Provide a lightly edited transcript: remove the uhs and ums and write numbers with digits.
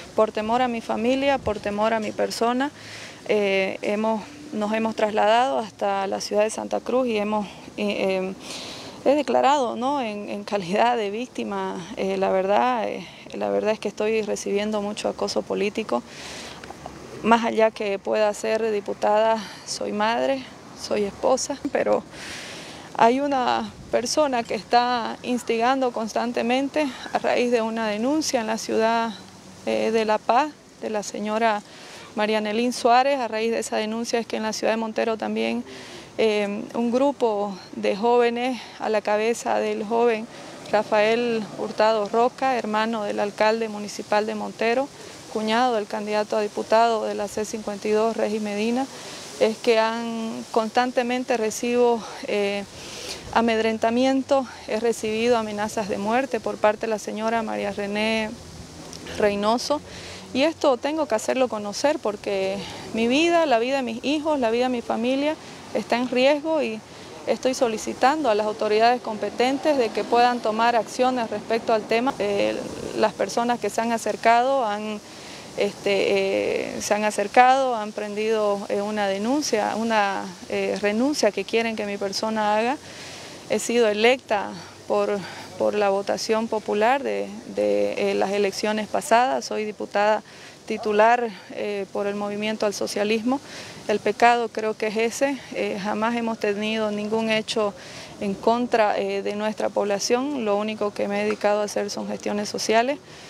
Por temor a mi familia, por temor a mi persona, nos hemos trasladado hasta la ciudad de Santa Cruz y he declarado, ¿no?, en calidad de víctima. La verdad es que estoy recibiendo mucho acoso político. Más allá que pueda ser diputada, soy madre, soy esposa, pero hay una persona que está instigando constantemente a raíz de una denuncia en la ciudad de La Paz, de la señora Marianelín Suárez. A raíz de esa denuncia es que en la ciudad de Montero también un grupo de jóvenes a la cabeza del joven Rafael Hurtado Roca, hermano del alcalde municipal de Montero, cuñado del candidato a diputado de la C52, Regis Medina, es que constantemente recibo amedrentamiento, he recibido amenazas de muerte por parte de la señora María René Reynoso, y esto tengo que hacerlo conocer porque mi vida, la vida de mis hijos, la vida de mi familia está en riesgo, y estoy solicitando a las autoridades competentes de que puedan tomar acciones respecto al tema. Las personas que se han acercado han prendido una denuncia, una renuncia que quieren que mi persona haga. He sido electa por la votación popular de las elecciones pasadas, soy diputada titular por el Movimiento al Socialismo. El pecado creo que es ese, jamás hemos tenido ningún hecho en contra de nuestra población, lo único que me he dedicado a hacer son gestiones sociales.